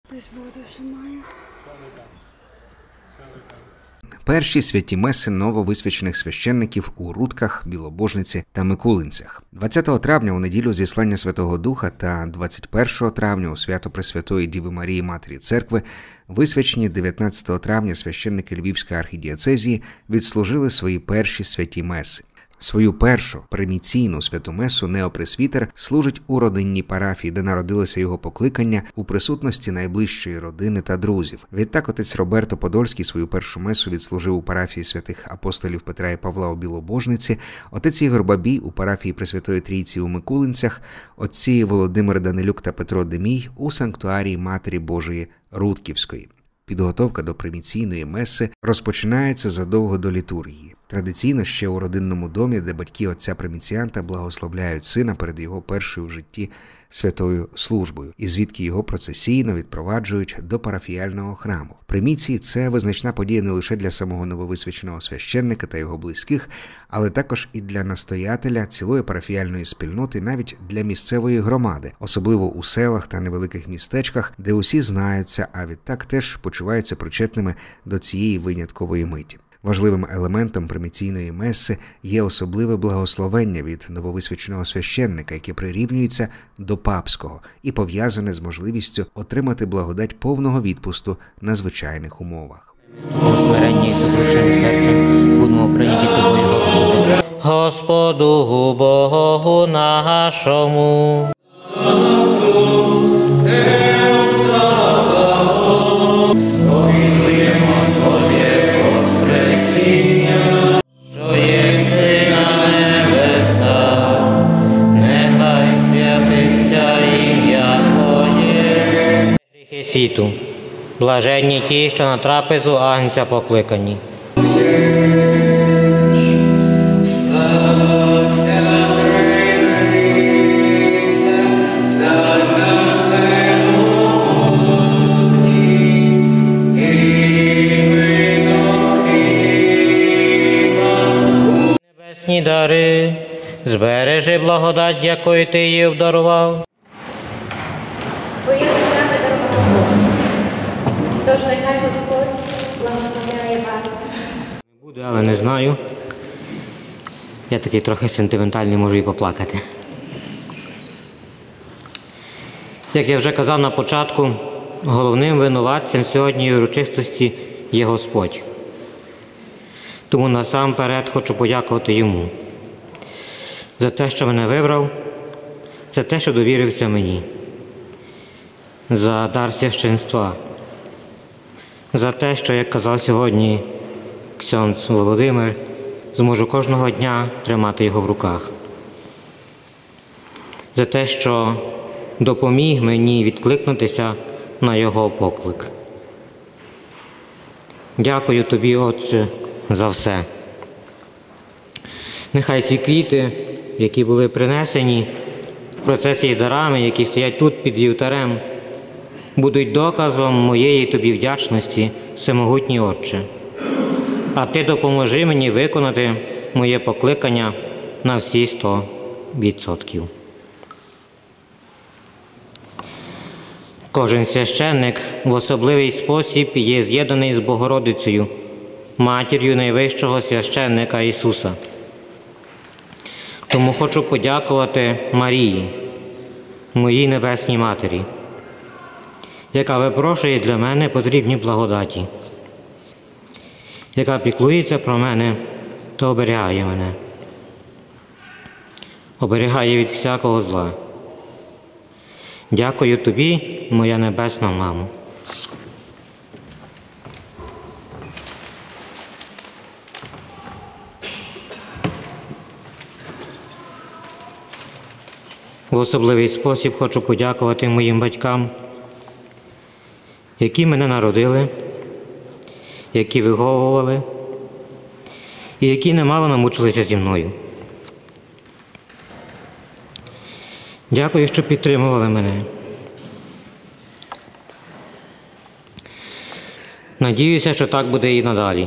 Десь воду ще маю. Перші святі меси нововисвячених священників у Рудках, Білобожниці та Микулинцях. 20 травня у неділю зіслання Святого Духа та 21 травня у свято Пресвятої Діви Марії Матері Церкви висвячені 19 травня священники Львівської архідієцезії відслужили свої перші святі меси. Свою першу приміційну святу месу неопресвітер служить у родинній парафії, де народилося його покликання, у присутності найближчої родини та друзів. Відтак отець Роберто Подольський свою першу месу відслужив у парафії святих апостолів Петра і Павла у Білобожниці, отець Ігор Бабій у парафії Пресвятої Трійці у Микулинцях, отці Володимир Данилюк та Петро Демій у санктуарії Матері Божої Рудківської. Підготовка до приміційної меси розпочинається задовго до літургії. Традиційно ще у родинному домі, де батьки отця приміціанта благословляють сина перед його першою в житті святою службою, і звідки його процесійно відпроваджують до парафіяльного храму. Приміції – це визначна подія не лише для самого нововисвяченого священника та його близьких, але також і для настоятеля, цілої парафіяльної спільноти, навіть для місцевої громади, особливо у селах та невеликих містечках, де усі знаються, а відтак теж почуваються причетними до цієї виняткової миті. Важливим елементом приміційної меси є особливе благословення від нововисвяченого священника, яке прирівнюється до папського і пов'язане з можливістю отримати благодать повного відпусту на звичайних умовах. У смиренні і сокрушеним серцем будемо прийняті Тобою, Господи. Господу Богу нашому. Що єси на небесах, нехай святиться ім'я Твоє. Гріхи світу, блаженні ті, що на трапезу Агнця покликані. Небесні дари, збережи благодать, якою Ти її обдарував. Своє життя ми дарували. Тож нехай Господь благословляє вас. Буду, але не знаю. Я такий трохи сентиментальний, можу і поплакати. Як я вже казав на початку, головним винуватцем сьогоднішньої урочистості є Господь. Тому насамперед хочу подякувати Йому за те, що мене вибрав, за те, що довірився мені, за дар священства, за те, що, як казав сьогодні ксьондз Володимир, зможу кожного дня тримати його в руках, за те, що допоміг мені відкликнутися на його поклик. Дякую тобі, Отче, за все. Нехай ці квіти, які були принесені в процесі з дарами, які стоять тут під вівтарем, будуть доказом моєї тобі вдячності, всемогутній Отче. А ти допоможи мені виконати моє покликання на всі 100%. Кожен священник в особливий спосіб є з'єднаний з Богородицею, матір'ю найвищого священника Ісуса. Тому хочу подякувати Марії, моїй Небесній Матері, яка випрошує для мене потрібні благодаті, яка піклується про мене та оберігає мене, оберігає від всякого зла. Дякую тобі, моя Небесна Мамо. В особливий спосіб хочу подякувати моїм батькам, які мене народили, які виховували і які немало намучилися зі мною. Дякую, що підтримували мене. Надіюся, що так буде і надалі.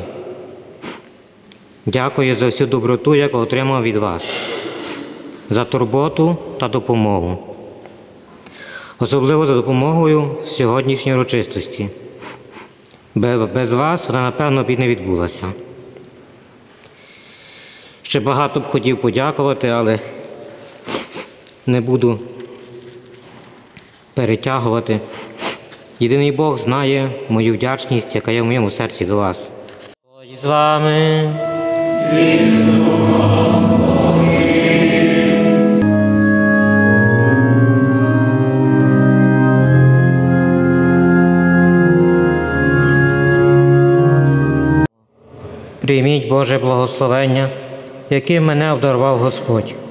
Дякую за всю доброту, яку отримав від вас, за турботу та допомогу. особливо за допомогою сьогоднішньої урочистості. Без вас вона, напевно, б і не відбулася. Ще багато б хотів подякувати, але не буду перетягувати. Єдиний Бог знає мою вдячність, яка є в моєму серці до вас. Господь з вами. Прийміть Боже благословення, яким мене обдарував Господь.